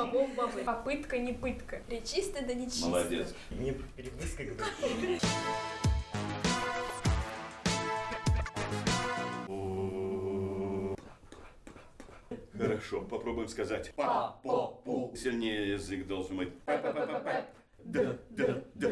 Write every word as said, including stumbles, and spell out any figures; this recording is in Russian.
бобов бобы. Попытка не пытка. Речисто да нечисто. Молодец. Не перебыска говорит. Хорошо, попробуем сказать. Па-по-пу. Сильнее язык должен быть. Па-па-па-па-па. Да, да, да.